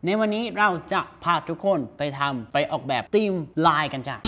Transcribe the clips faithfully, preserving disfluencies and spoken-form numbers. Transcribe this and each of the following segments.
ในวันนี้เราจะพาทุกคนไปทำไปออกแบบธีมลายกันจ้ะ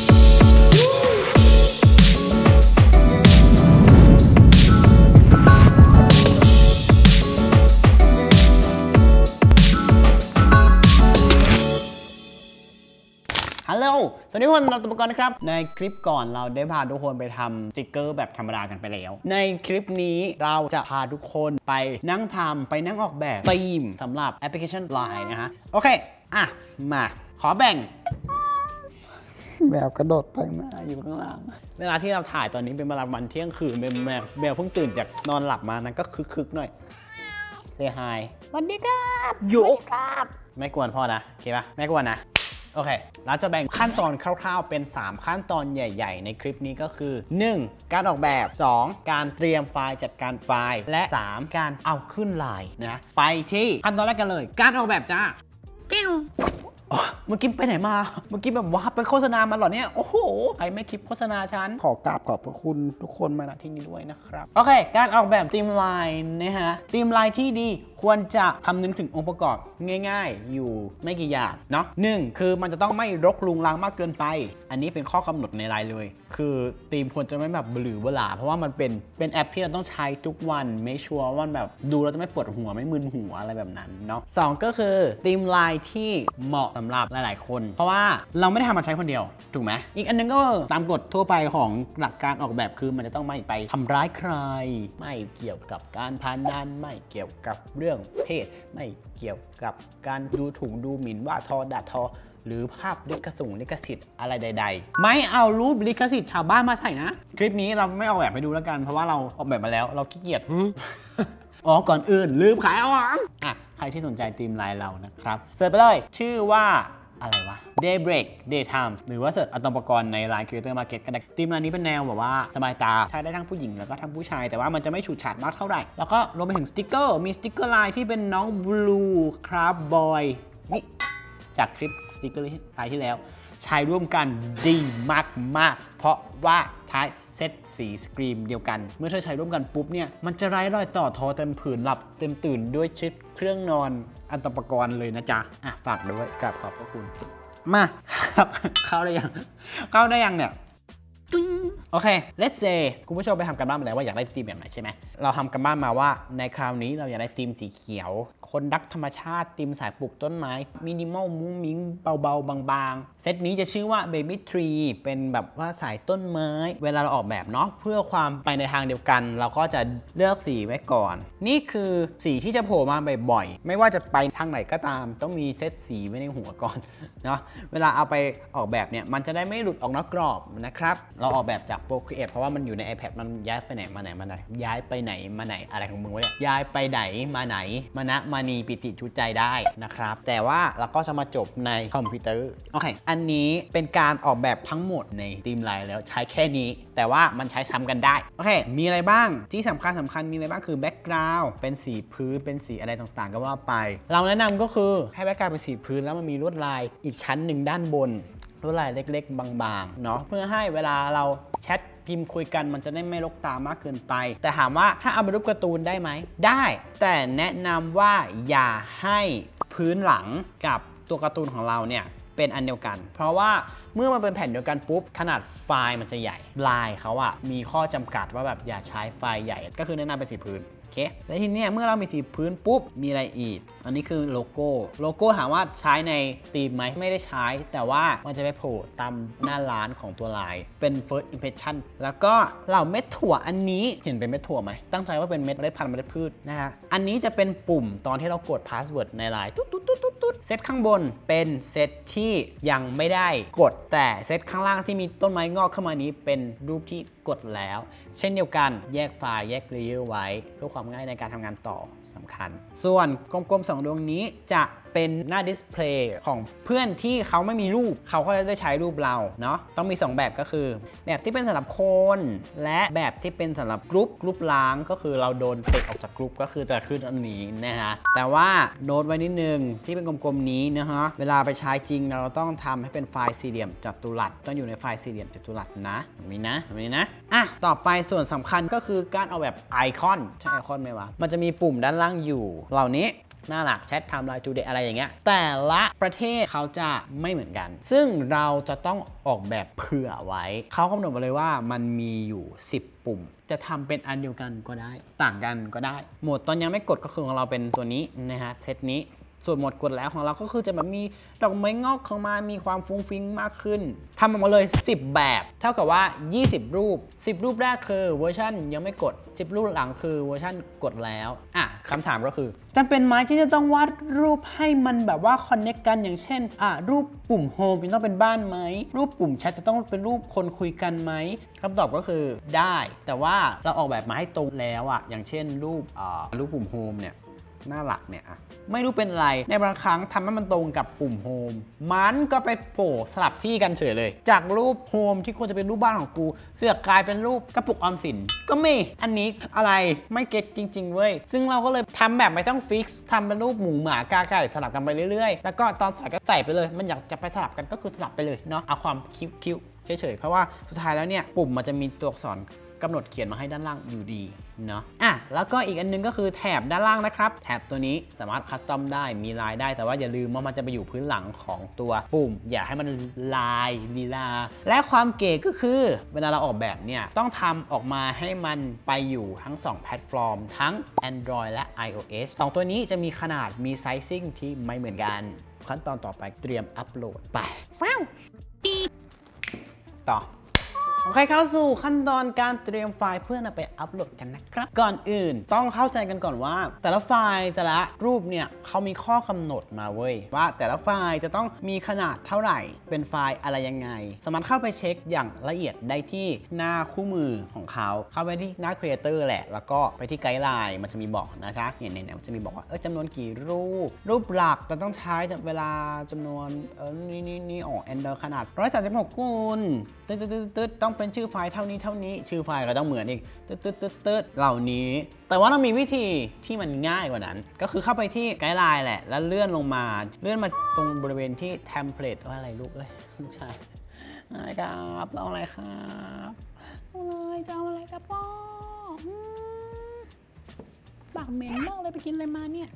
ฮัลโหลสวัสดีทุกคนเราตุปกรณ์นะครับในคลิปก่อนเราได้พาทุกคนไปทำสติกเกอร์แบบธรรมดากันไปแล้วในคลิปนี้เราจะพาทุกคนไปนั่งทำไปนั่งออกแบบธีมสำหรับแอปพลิเคชัน ไลน์ นะฮะโอเคอ่ะมาขอแบ่งแมวกระโดดไปมาอยู่ข้างล่างเวลาที่เราถ่ายตอนนี้เป็นเวลาวันเที่ยงคืนเป็นแมวแมวเพิ่งตื่นจากนอนหลับมานั้นก็คึกๆหน่อยเซฮายสวัสดีครับอยู่ครับไม่กวนพ่อนะโอเคปะไม่กวนนะโอเคเราจะแบ่งขั้นตอนคร่าวๆเป็นสามขั้นตอนใหญ่ๆในคลิปนี้ก็คือหนึ่งการออกแบบสองการเตรียมไฟล์จัดการไฟล์และสามการเอาขึ้นไลน์นะไปที่ขั้นตอนแรกกันเลยการออกแบบจ้าเมื่อกี้ไปไหนมาเมื่อกี้แบบว่าไปโฆษณามาหรอเนี่ยโอ้โหใครไม่คลิปโฆษณาฉันขอกราบขอบพระคุณทุกคนมาณที่นี้ด้วยนะครับโอเคการออกแบบธีมไลน์นะฮะธีมไลน์ที่ดีควรจะคำนึงถึงองค์ประกอบง่ายๆอยู่ไม่กี่อย่างเนาะหนึ่งคือมันจะต้องไม่รกรุงรังมากเกินไปอันนี้เป็นข้อกำหนดในไลน์เลยคือธีมควรจะไม่แบบหรือเวลาเพราะว่ามันเป็นเป็นแอปที่เราต้องใช้ทุกวันไม่ชัวร์ว่าแบบดูเราจะไม่ปวดหัวไม่มึนหัวอะไรแบบนั้นเนาะสองก็คือธีมไลน์ที่เหมาะสำหรับหลายๆคนเพราะว่าเราไม่ได้ทำมาใช้คนเดียวถูกไหมอีกอันนึงก็ตามกฎทั่วไปของหลักการออกแบบคือมันจะต้องไม่ไปทำร้ายใครไม่เกี่ยวกับการพนันไม่เกี่ยวกับเรื่องเพศไม่เกี่ยวกับการดูถูกดูหมิ่นว่าทอด่าทอหรือภาพลิขสิทธิ์ลิขสิทธิ์อะไรใดๆไม่เอารูปลิขสิทธิ์ชาวบ้านมาใส่นะคลิปนี้เราไม่ออกแบบไปดูแล้วกันเพราะว่าเราออกแบบมาแล้วเราขี้เกียจอ๋อก่อนอื่นลืมขายของอ่ะใครที่สนใจธีมไลน์เรานะครับเสิร์ชไปเลยชื่อว่าอะไรวะ Daybreak Daytime หรือว่าเสิร์ชอัตโปรกรณ์ใน ไลน์ Creator Market กันได้ธีมร้านนี้เป็นแนวแบบว่าสบายตาใช้ได้ทั้งผู้หญิงแล้วก็ทั้งผู้ชายแต่ว่ามันจะไม่ฉูดฉาดมากเท่าไหร่แล้วก็รวมไปถึงสติ๊กเกอร์มีสติ๊กเกอร์ลายที่เป็นน้อง Blue Craft Boy นี่จากคลิปสติ๊กเกอร์ลายที่แล้วใช้ร่วมกันดีมากๆเพราะว่าใช้เซตสีสกรีมเดียวกันเมื่อเธอใช้ร่วมกันปุ๊บเนี่ยมันจะไร้รอยต่อทอเต็มผืนหลับเต็มตื่นด้วยชุดเครื่องนอนอัตโปรกรณ์เลยนะจ๊ะอ่ะฝากด้วยกราบขอบพระคุณมาครับเข้าได้ยังเข้าได้ยังเนี่ยโอเค let's say คุณผู้ชมไปทำกันบ้านมาแล้วว่าอยากได้ธีมแบบไหนใช่ไหมเราทำกันบ้านมาว่าในคราวนี้เราอยากได้ธีมสีเขียวคนรักธรรมชาติธีมสายปลูกต้นไม้มินิมอลมุ้งมิ้งเบาๆบางๆเซตนี้จะชื่อว่า Baby Tree เป็นแบบว่าสายต้นไม้เวลาเราออกแบบเนาะเพื่อความไปในทางเดียวกันเราก็จะเลือกสีไว้ก่อนนี่คือสีที่จะโผล่มาบ่อยๆไม่ว่าจะไปทางไหนก็ตามต้องมีเซตสีไว้ในหัวก่อนเนาะเวลาเอาไปออกแบบเนี่ยมันจะได้ไม่หลุดออกนอกกรอบนะครับเราออกแบบจาก Procreate เพราะว่ามันอยู่ใน iPad มันย้ายไปไหนมาไหนมาไหนย้ายไปไหนมาไหนอะไรของมึงวะเนี่ยย้ายไปไหนมาไหนมานะมานีปิติจุใจได้นะครับแต่ว่าเราก็จะมาจบในคอมพิวเตอร์โอเคอันนี้เป็นการออกแบบทั้งหมดในธีมไลน์แล้วใช้แค่นี้แต่ว่ามันใช้ซ้ำกันได้โอเคมีอะไรบ้างที่สำคัญสำคัญมีอะไรบ้างคือแบ็กกราวด์เป็นสีพื้นเป็นสีอะไรต่างๆก็ว่าไปเราแนะนำก็คือให้แบ็กกราวด์เป็นสีพื้นแล้วมันมีลวดลายอีกชั้นหนึ่งด้านบนลวดลายเล็กๆบางๆเนาะเพื่อให้เวลาเราแชทพิมพ์คุยกันมันจะได้ไม่รกตามากเกินไปแต่ถามว่าถ้าเอาเป็นรูปการ์ตูนได้ไหมได้แต่แนะนำว่าอย่าให้พื้นหลังกับตัวการ์ตูนของเราเนี่ยเป็นอันเดียวกันเพราะว่าเมื่อมันเป็นแผ่นเดียวกันปุ๊บขนาดไฟล์มันจะใหญ่ลายเขาอะมีข้อจำกัดว่าแบบอย่าใช้ไฟล์ใหญ่ก็คือแนะนำเป็นสีพื้นโอเคแล้วทีนี้เมื่อเรามีสีพื้นปุ๊บมีอะไรอีกอันนี้คือโลโก้โลโก้ถามว่าใช้ในธีมไหมไม่ได้ใช้แต่ว่ามันจะไปโผล่ตามหน้าร้านของตัวลายเป็น first impression แล้วก็เหล่าเม็ดถั่วอันนี้เห็นเป็นเม็ดถั่วไหมตั้งใจว่าเป็นเม็ดเมล็ดพันธุ์เมล็ดพืชนะฮะอันนี้จะเป็นปุ่มตอนที่เรากด password ในไลน์ตุ๊ดตุ๊ดตุ๊ดตุ๊ดเซตข้างบนเป็นเซตที่ยังไม่ได้กดแต่เซตข้างล่างที่มีต้นไม้งอกขึ้นมานี้เป็นรูปที่กดแล้วเช่นเดียวกันแยกไฟล์แยกเลเยอร์ไว้เพื่อความง่ายในการทำงานต่อสำคัญส่วนกลมๆสองดวงนี้จะเป็นหน้าดิสเพลย์ของเพื่อนที่เขาไม่มีรูปเขาก็จะได้ใช้รูปเราเนาะต้องมีสองแบบก็คือแบบที่เป็นสำหรับคนและแบบที่เป็นสำหรับกรุ๊ปกรุ๊ปล้างก็คือเราโดนเตะออกจากกรุ๊ปก็คือจะขึ้นอันนี้นะฮะแต่ว่าโน้ตไว้นิดนึงที่เป็นกลมๆนี้นะฮะเวลาไปใช้จริงเราต้องทำให้เป็นไฟล์สี่เหลี่ยมจัตุรัสต้องอยู่ในไฟล์สี่เหลี่ยมจัตุรัสนะแบบนี้นะแบบนี้นะอ่ะต่อไปส่วนสำคัญก็คือการเอาแบบไอคอนใช่ไอคอนไหมวะมันจะมีปุ่มด้านล่างอยู่เหล่านี้น่ารักแชทไทม์ไลน์ทูเดย์อะไรอย่างเงี้ยแต่ละประเทศเขาจะไม่เหมือนกันซึ่งเราจะต้องออกแบบเผื่อไว้เขากำหนดมาเลยว่ามันมีอยู่สิบปุ่มจะทำเป็นอันเดียวกันก็ได้ต่างกันก็ได้โหมดตอนยังไม่กดก็คือของเราเป็นตัวนี้นะฮะเซตนี้ส่วนโหมดกดแล้วของเราก็คือจะแบบมีดอกไม้งอกเข้ามามีความฟุ้งฟิ้งมากขึ้นทำออกมาเลยสิบแบบเท่ากับว่ายี่สิบรูปสิบรูปแรกคือเวอร์ชันยังไม่กดสิบรูปหลังคือเวอร์ชันกดแล้วอ่ะคำถามก็คือจำเป็นไหมที่จะต้องวาดรูปให้มันแบบว่าคอนเนคกันอย่างเช่นอ่ะรูปปุ่มโฮมต้องเป็นบ้านไหมรูปปุ่มแชทจะต้องเป็นรูปคนคุยกันไหมคำตอบก็คือได้แต่ว่าเราออกแบบมาให้ตรงแล้วอ่ะอย่างเช่นรูปอ่ารูปปุ่มโฮมเนี่ยหน้าหลักเนี่ยอะไม่รู้เป็นอะไรในบางครั้งทำให้มันตรงกับปุ่มโฮมมันก็ไปโผล่สลับที่กันเฉยเลยจากรูปโฮมที่ควรจะเป็นรูปบ้านของกูเสือกกลายเป็นรูปกระปุกออมสินก็มีอันนี้อะไรไม่เก็ตจริงๆเว้ยซึ่งเราก็เลยทำแบบไม่ต้องฟิกซ์ทำเป็นรูปหมูหมากาไก่สลับกันไปเรื่อยๆแล้วก็ตอนใส่ก็ใส่ไปเลยมันอยากจะไปสลับกันก็คือสลับไปเลยเนาะเอาความคิ้วๆเฉยๆเพราะว่าสุดท้ายแล้วเนี่ยปุ่มมันจะมีตัวอักษรกำหนดเขียนมาให้ด้านล่างอยู่ดีเนาะอ่ะแล้วก็อีกอันนึงก็คือแถบด้านล่างนะครับแถบตัวนี้สามารถคัสตอมได้มีลายได้แต่ว่าอย่าลืมว่ามันจะไปอยู่พื้นหลังของตัวปุ่มอย่าให้มันลายลีลาและความเก๋ก็คือเวลาเราออกแบบเนี่ยต้องทำออกมาให้มันไปอยู่ทั้งสองแพลตฟอร์มทั้ง Android และ iOS สองตัวนี้จะมีขนาดมีไซซิ่งที่ไม่เหมือนกันขั้นตอนต่อไปเตรียมอัปโหลดไปฟ้าวต่อโอเคเข้าสู่ขั้นตอนการเตรียมไฟล์เพื่อนำไปอัปโหลดกันนะครับก่อนอื่นต้องเข้าใจกันก่อนว่าแต่ละไฟล์แต่ละรูปเนี่ยเขามีข้อกำหนดมาเว้ยว่าแต่ละไฟล์จะต้องมีขนาดเท่าไหร่เป็นไฟล์อะไรยังไงสามารถเข้าไปเช็คอย่างละเอียดได้ที่หน้าคู่มือของเขาเข้าไปที่หน้า Creator แหละแล้วก็ไปที่ไกด์ไลน์มันจะมีบอกนะจ๊ะเนี่ยเนี่ยมันจะมีบอกว่าเออจำนวนกี่รูปรูปหลักจะต้องใช้เวลาจำนวนเออนี่นี่นี่อ๋อ Android ขนาดหนึ่งร้อยสามสิบหกคูณตึ๊ดตึ๊ดตึ๊ดต้องเป็นชื่อไฟล์เท่านี้เท่านี้ชื่อไฟล์ก็ต้องเหมือนอีกตึ๊ดตึ๊ดตึ๊ดตึ๊ดเหล่านี้แต่ว่าเรามีวิธีที่มันง่ายกว่านั้นก็คือเข้าไปที่ไกด์ไลน์แหละแล้วเลื่อนลงมาเลื่อนมาตรงบริเวณที่เทมเพลตว่าอะไรลูกเลยลูกชายอะไรครับเราอะไรครับอะไรจะเอาอะไรครับพ่อปากเหม็นมากเลยไปกินอะไรมาเนี่ย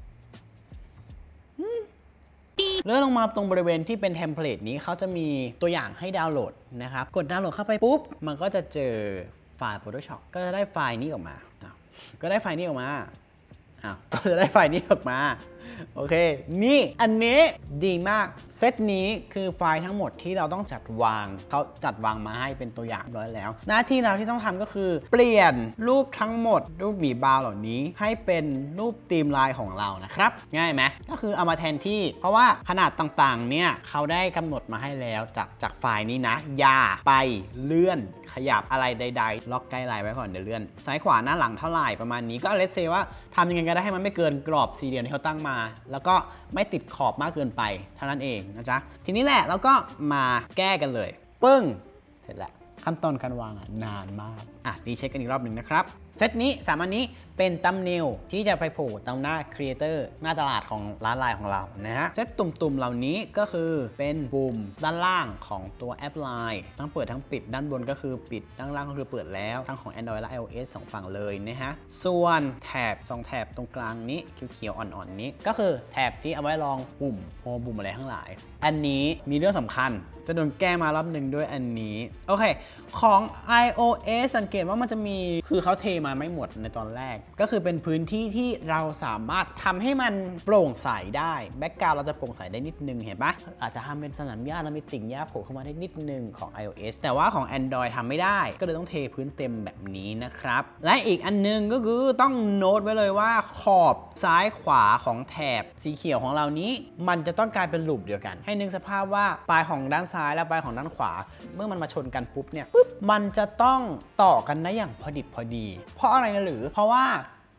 เลื่อนลงมาตรงบริเวณที่เป็นเทมเพลตนี้เขาจะมีตัวอย่างให้ดาวน์โหลดนะครับกดดาวน์โหลดเข้าไปปุ๊บมันก็จะเจอไฟล์ Photoshop ก็จะได้ไฟล์นี้ออกมาก็ได้ไฟล์นี้ออกมาอ้าวก็จะได้ไฟล์นี้ออกมาโอเคนี่อันนี้ดีมากเซตนี้คือไฟล์ทั้งหมดที่เราต้องจัดวางเขาจัดวางมาให้เป็นตัวอย่างร้อยแล้วหน้าที่เราที่ต้องทำก็คือเปลี่ยนรูปทั้งหมดรูปหมีบาวเหล่านี้ให้เป็นรูปธีมลายของเรานะครับง่ายไหมก็คือเอามาแทนที่เพราะว่าขนาดต่างๆเนี่ยเขาได้กำหนดมาให้แล้วจากจากไฟล์นี้นะอย่าไปเลื่อนขยับอะไรใดๆล็อกไกด์ไลน์ไว้ก่อนเดี๋ยวเลื่อนซ้ายขวาหน้าหลังเท่าไหร่ประมาณนี้ก็เลทเซว่าทำยังไงก็ได้ให้มันไม่เกินกรอบสี่เหลี่ยมที่เขาตั้งมาแล้วก็ไม่ติดขอบมากเกินไปเท่านั้นเองนะจ๊ะทีนี้แหละเราก็มาแก้กันเลยปึ้งเสร็จแล้วขั้นตอนการวางอ่ะนานมากอ่ะรีเช็คกันอีกรอบหนึ่งนะครับเซตนี้สามอันนี้เป็นตัมเนลที่จะไปโผล่ตรงหน้า Creator หน้าตลาดของร้านไลน์ของเรานะฮะเซตตุ่มๆเหล่านี้ก็คือเป็นปุ่มด้านล่างของตัวแอปไลน์ทั้งเปิดทั้งปิดด้านบนก็คือปิดด้านล่างก็คือเปิดแล้วทั้งของ Android และ iOS สองฝั่งเลยนะฮะส่วนแถบสองแถบตรงกลางนี้เขียวๆอ่อนๆนี้ก็คือแถบที่เอาไว้รองปุ่มโฮมปุ่มอะไรทั้งหลายอันนี้มีเรื่องสำคัญจะโดนแก้มารอบหนึ่งด้วยอันนี้โอเคของ iOS สังเกตว่ามันจะมีคือเขาเทมาไม่หมดในตอนแรกก็คือเป็นพื้นที่ที่เราสามารถทำให้มันโปร่งใสได้แบ็กกราวด์เราจะโปร่งใสได้นิดนึงเห็นปะอาจจะทำเป็นสนามหญ้าแล้วมีติ่งหญ้าโผล่เข้ามาได้นิดนึงของ iOS แต่ว่าของ Android ทำไม่ได้ก็เลยต้องเทพื้นเต็มแบบนี้นะครับและอีกอันนึงก็คือต้องโน้ตไว้เลยว่าขอบซ้ายขวาของแถบสีเขียวของเรานี้มันจะต้องกลายเป็นลูปเดียวกันให้นึกสภาพว่าปลายของด้านซ้ายและปลายของด้านขวาเมื่อมันมาชนกันปุ๊บเนี่ยปุ๊บมันจะต้องต่อกันได้อย่างพอดิบพอดีเพราะอะไรนะหรือเพราะว่า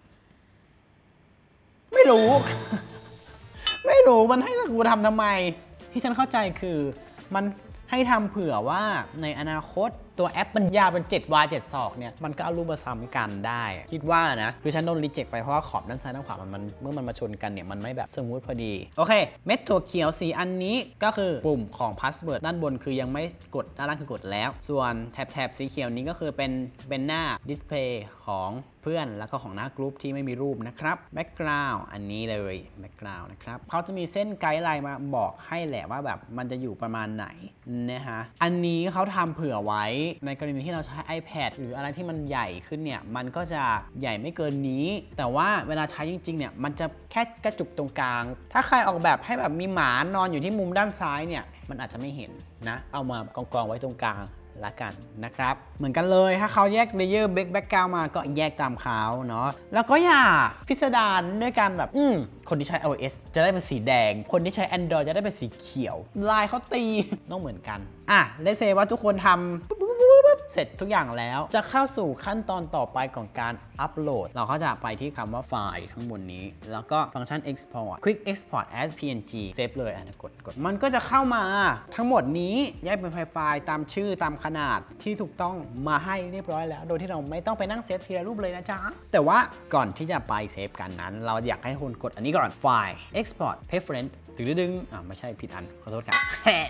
ไม่รู้ ไม่รู้มันให้กูทำทำไมที่ฉันเข้าใจคือมันให้ทำเผื่อว่าในอนาคตตัวแอปมันยาวเป็นเจ็ดวายเจ็ดศอกเนี่ยมันก็เอารูปมาซ้ำกันได้คิดว่านะคือฉันโดนรีเจ็คไปเพราะว่าขอบด้านซ้ายด้านขวามันมันเมื่อมันมาชนกันเนี่ยมันไม่แบบสมูทพอดีโอเคเม็ดถั่วเขียวสีอันนี้ก็คือปุ่มของพาสเวิร์ดด้านบนคือยังไม่กดด้านล่างคือกดแล้วส่วนแถบแถบสีเขียวนี้ก็คือเป็นเป็นหน้าดิสเพลย์ของเพื่อนแล้วก็ของหน้ากรุ๊ปที่ไม่มีรูปนะครับแบ็กกราวด์อันนี้เลยแบ็กกราวด์นะครับเขาจะมีเส้นไกด์ไลน์มาบอกให้แหละว่าแบบมันจะอยู่ประมาณไหนนะฮะอันนี้เขาทำเผื่อไว้ในกรณีที่เราใช้ iPad หรืออะไรที่มันใหญ่ขึ้นเนี่ยมันก็จะใหญ่ไม่เกินนี้แต่ว่าเวลาใช้จริงๆเนี่ยมันจะแค่กระจุกตรงกลางถ้าใครออกแบบให้แบบมีหมานอนอยู่ที่มุมด้านซ้ายเนี่ยมันอาจจะไม่เห็นนะเอามากองๆไว้ตรงกลางละกันนะครับเหมือนกันเลยถ้าเขาแยกเลเยอร์แบ็กกราวด์มาก็แยกตามเขาเนาะแล้วก็อย่าพิสดารด้วยการแบบอืมคนที่ใช้ iOS จะได้เป็นสีแดงคนที่ใช้ Android จะได้เป็นสีเขียวลายเขาตีต้องเหมือนกันอ่ะเลเซว่าทุกคนทำเสร็จทุกอย่างแล้วจะเข้าสู่ขั้นตอนต่อไปของการอัปโหลดเราก็จะไปที่คำว่าไฟล์ข้างบนนี้แล้วก็ฟังก์ชัน export quick export as พี เอ็น จี เซฟเลยอ่ะกดกดมันก็จะเข้ามาทั้งหมดนี้แยกเป็นไฟล์ตามชื่อตามขนาดที่ถูกต้องมาให้เรียบร้อยแล้วโดยที่เราไม่ต้องไปนั่งเซฟทีละรูปเลยนะจ๊ะแต่ว่าก่อนที่จะไปเซฟกันนั้นเราอยากให้คุณกดอันนี้ก่อนไฟล์ export preference ดึงดึงอ่าไม่ใช่ผิดอันขอโทษครับ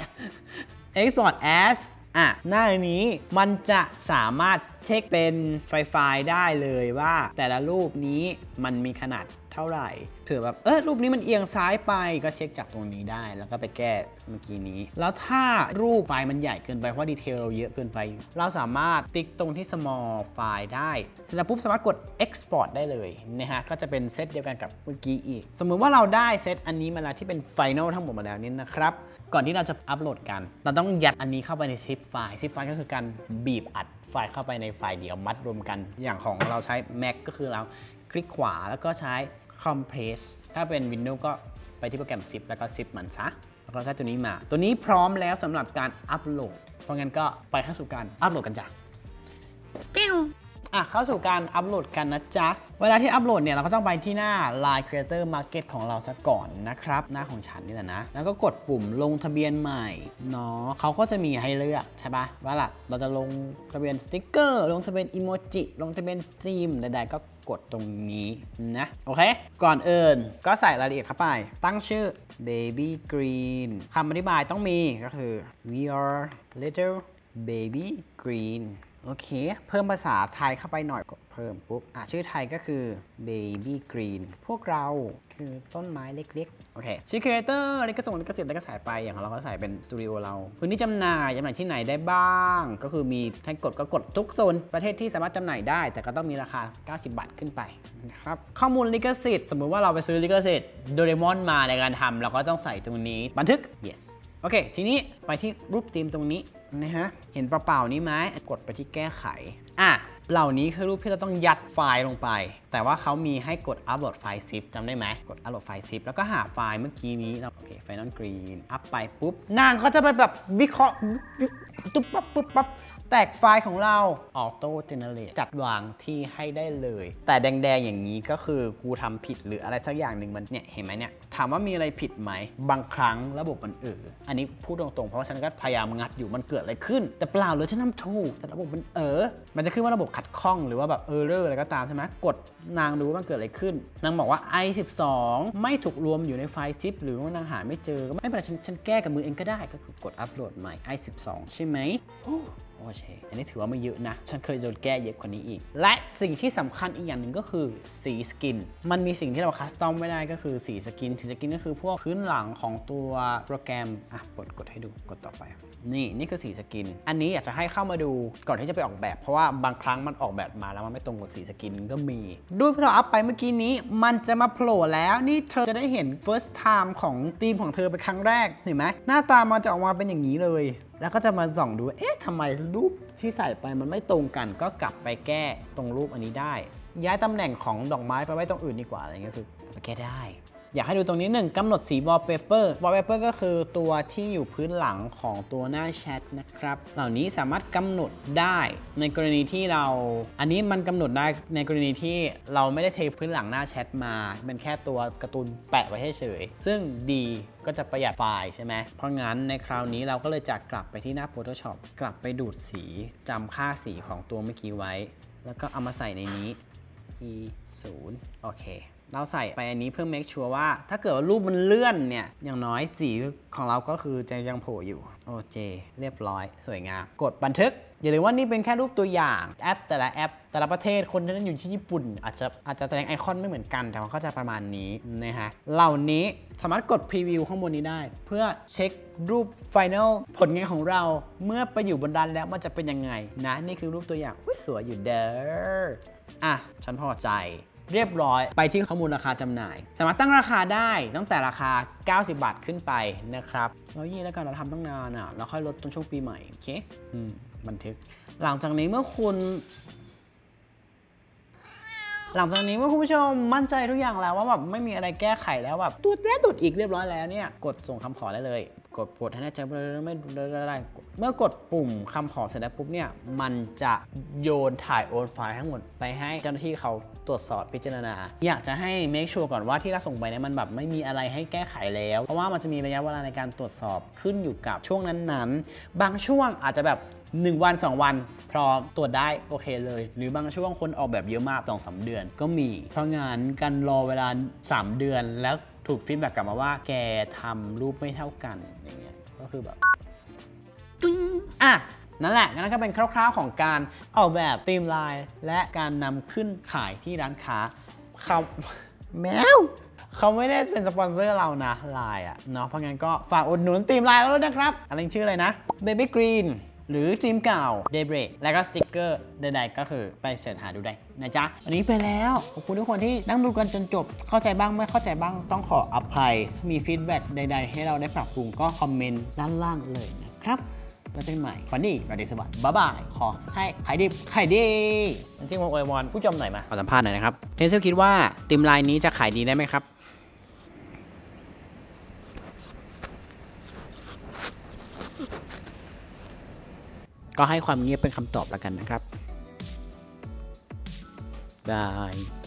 export asอ่ะหน้านี้มันจะสามารถเช็คเป็นไฟล์ได้เลยว่าแต่ละรูปนี้มันมีขนาดเท่าไหร่เผื่อแบบเออรูปนี้มันเอียงซ้ายไปก็เช็คจากตรงนี้ได้แล้วก็ไปแก้เมื่อกี้นี้แล้วถ้ารูปไฟล์มันใหญ่เกินไปเพราะดีเทลเราเยอะเกินไปเราสามารถติ๊กตรงที่ small ไฟล์ได้เสร็จแล้วปุ๊บสามารถกด export ได้เลยนะฮะก็จะเป็นเซตเดียวกันกับเมื่อกี้อีกสมมุติว่าเราได้เซตอันนี้มาแล้วที่เป็น final ทั้งหมดมาแล้วนี่นะครับก่อนที่เราจะอัปโหลดกันเราต้องยัดอันนี้เข้าไปใน zip ไฟล์ zip ไฟล์ก็คือการบีบอัดไฟล์เข้าไปในไฟล์เดียวมัดรวมกันอย่างของเราใช้ Mac ก็คือเราคลิกขวาแล้วก็ใช้ compress ถ้าเป็น Windows ก็ไปที่โปรแกรม zip แล้วก็ zip มันซะแล้วก็ใช้ตัวนี้มาตัวนี้พร้อมแล้วสำหรับการอัปโหลดเพราะงั้นก็ไปเข้าสู่การอัปโหลดกันจ้ะปิ้วอ่ะเข้าสู่การอัปโหลดกันนะจ๊ะเวลาที่อัปโหลดเนี่ยเราก็ต้องไปที่หน้า ไลน์ Creator Market ของเราซะก่อนนะครับหน้าของฉันนี่แหละนะแล้วก็กดปุ่มลงทะเบียนใหม่เนาะเขาก็จะมีให้เลือกใช่ปะว่าล่ะเราจะลงทะเบียนสติ๊กเกอร์ลงทะเบียนอีโมจิลงทะเบียนธีมใดๆก็กดตรงนี้นะโอเคก่อนอื่นก็ใส่รายละเอียดเข้าไปตั้งชื่อ baby green คำอธิบายต้องมีก็คือ we are little baby greenโอเคเพิ่มภาษาไทยเข้าไปหน่อยกดเพิ่มปุ๊บอ่ะชื่อไทยก็คือ baby green พวกเราคือต้นไม้เล็กๆโอเคชื่อ creator ลิขสิทธิ์ลิขสิทธิ์แล้วก็ใส่ไปอย่างของเราก็ใส่เป็นสตูดิโอเราพื้นที่จำหน่ายจำหน่ายที่ไหนได้บ้างก็คือมีให้กดก็กดทุกโซนประเทศที่สามารถจำหน่ายได้แต่ก็ต้องมีราคาเก้าสิบบาทขึ้นไปนะครับข้อมูลลิขสิทธิ์สมมุติว่าเราไปซื้อลิขสิทธิ์โดเรมอนมาในการทำเราก็ต้องใส่ตรงนี้บันทึก yesโอเคทีนี้ไปที่รูปธีมตรงนี้นะฮะเห็นเปล่าๆนี้ไหมกดไปที่แก้ไขอ่ะเหล่านี้คือรูปที่เราต้องยัดไฟล์ลงไปแต่ว่าเขามีให้กดอัปโหลดไฟล์ zip จำได้ไหมกดอัปโหลดไฟล์ zip แล้วก็หาไฟล์เมื่อกี้นี้เราโอเค final green อัพไปปุ๊บนางก็จะไปแบบวิเคราะห์ตุ๊บปั๊บปุ๊บปั๊บแตกไฟล์ของเรา auto generate จัดวางที่ให้ได้เลยแต่แดงๆอย่างนี้ก็คือกูทำผิดหรืออะไรสักอย่างหนึ่งมันเนี่ยเห็นไหมเนี่ยถามว่ามีอะไรผิดไหมบางครั้งระบบมันเอออันนี้พูดตรงๆเพราะว่าฉันก็พยายามงัดอยู่มันเกิดอะไรขึ้นแต่เปล่าเลยฉันทำถูกแต่ระบบมันเออมันจะขึ้นว่าระบบขัดข้องหรือว่าแบบ error อะไรก็ตามใช่ไหมกดนางดูว่ามันเกิดอะไรขึ้นนางบอกว่า ไอ สิบสอง ไม่ถูกรวมอยู่ในไฟล์ zip หรือว่านางหาไม่เจอก็ไม่เป็นไรฉันฉันแก้กับมือเองก็ได้ก็คือกดอัปโหลดใหม่ ไอ สิบสอง ใช่ไหมโอเคอันนี้ถือว่าไม่เยอะนะฉันเคยโดนแก้เยอะกว่านี้อีกและสิ่งที่สำคัญอีกอย่างหนึ่งก็คือสีสกินมันมีสิ่งที่เราคัสตอมไม่ได้ก็คือสีสกินสีสกินก็คือพวกพื้นหลังของตัวโปรแกรมอ่ะกดกดให้ดูกดต่อไปนี่นี่คือสีสกินอันนี้อยากจะให้เข้ามาดูก่อนที่จะไปออกแบบเพราะว่าบางครั้งมันออกแบบมาแล้วมันไม่ตรงกับสีสกินก็มีด้วยที่เราอัพไปเมื่อกี้นี้มันจะมาโผล่แล้วนี่เธอจะได้เห็น first time ของทีมของเธอเป็นครั้งแรกเห็นไหมหน้าตามันจะออกมาเป็นอย่างนี้เลยแล้วก็จะมาส่องดูเอ๊ะทำไมรูปที่ใส่ไปมันไม่ตรงกันก็กลับไปแก้ตรงรูปอันนี้ได้ย้ายตำแหน่งของดอกไม้ไปไว้ตรงอื่นดีกว่าอะไรเงี้ยคือไปแก้ได้อยากให้ดูตรงนี้หนึ่งกำหนดสี wallpaper wallpaper ก็คือตัวที่อยู่พื้นหลังของตัวหน้าแชทนะครับเหล่านี้สามารถกำหนดได้ในกรณีที่เราอันนี้มันกำหนดได้ในกรณีที่เราไม่ได้เทพื้นหลังหน้าแชทมาเป็นแค่ตัวการ์ตูนแปะไว้เฉยๆซึ่งดีก็จะประหยัดไฟล์ใช่ไหมเพราะงั้นในคราวนี้เราก็เลยจะกลับไปที่หน้า Photoshop กลับไปดูดสีจำค่าสีของตัวเมื่อกี้ไว้แล้วก็เอามาใส่ในนี้ e ศูนย์โอเคเราใส่ไปอันนี้เพื่อ make sure ว่าถ้าเกิดว่ารูปมันเลื่อนเนี่ยอย่างน้อยสีของเราก็คือจะยังโผล่อยู่โอเคเรียบร้อยสวยงามกดบันทึกอย่าลืมว่านี่เป็นแค่รูปตัวอย่างแอปแต่ละแอปแต่ละประเทศคนที่นั่นอยู่ที่ญี่ปุ่นอาจจะอาจจะแสดงไอคอนไม่เหมือนกันแต่ว่าก็จะประมาณนี้นะฮะเหล่านี้สามารถกดพรีวิวข้างบนนี้ได้เพื่อเช็ครูป Final ผลงานของเราเมื่อไปอยู่บนดันแล้วมันจะเป็นยังไงนะนี่คือรูปตัวอย่างสวยอยู่เด้ออ่ะฉันพอใจเรียบร้อยไปที่ข้อมูลราคาจำหน่ายสามารถตั้งราคาได้ตั้งแต่ราคาเก้าสิบบาทขึ้นไปนะครับแล้วยี่แล้วกันเราทำตั้งนานอ่ะเราค่อยลดตอนช่วงปีใหม่โอเคอืมบันทึกหลังจากนี้เมื่อคุณหลังจากนี้เมื่อคุณผู้ชมมั่นใจทุกอย่างแล้วว่าแบบไม่มีอะไรแก้ไขแล้วแบบตูดแล้วตูดอีกเรียบร้อยแล้วเนี่ยกดส่งคำขอได้เลยกดกดให้แน่ใจไม่ได้เมื่อกดปุ่มคำขอเสร็จแล้วปุ๊บเนี่ยมันจะโยนถ่ายโอนไฟล์ทั้งหมดไปให้เจ้าหน้าที่เขาตรวจสอบพิจารณาอยากจะให้ make sure ก่อนว่าที่เราส่งไปเนี่ยมันแบบไม่มีอะไรให้แก้ไขแล้วเพราะว่ามันจะมีระยะเวลาในการตรวจสอบขึ้นอยู่กับช่วงนั้นๆบางช่วงอาจจะแบบหนึ่งวันสองวันพร้อมตรวจได้โอเคเลยหรือบางช่วงคนออกแบบเยอะมาก สองถึงสาม เดือนก็มีเพราะงั้นการรอเวลาสามเดือนแล้วถูกฟีดแบ็กกลับมาว่าแกทำรูปไม่เท่ากันอย่างเงี้ยก็คือแบบตุ้งอ่ะนั่นแหละนั่นก็เป็นคร่าวๆของการออกแบบธีมไลน์และการนำขึ้นขายที่ร้านค้าเขาแมวเขาไม่ได้เป็นสปอนเซอร์เรานะไลน์อ่ะเนาะเพราะงั้นก็ฝากอุดหนุนธีมไลน์แล้วนะครับอะไรชื่ออะไรนะ Baby Green หรือธีมเก่า Daybreak แล้วก็สติ๊กเกอร์ใดๆก็คือไปเสิร์ชหาดูได้นะจ๊ะวันนี้ไปแล้วขอบคุณทุกคนที่นั่งดูกันจนจบเข้าใจบ้างไม่เข้าใจบ้างต้องขออภัยมีฟีดแบ็กใดๆให้เราได้ปรับปรุงก็คอมเมนต์ด้านล่างเลยนะครับแล้วเจอกันใหม่ฝันดีราตรีสวัสดิ์บ๊ายบายขอให้ขายดีขายดีจริงๆวงอวยวอนผู้ชมหน่อยมาขอสัมภาษณ์หน่อยนะครับเทนเซลคิดว่าธีมไลน์นี้จะขายดีได้ไหมครับก็ให้ความเงียบเป็นคำตอบแล้วกันนะครับบาย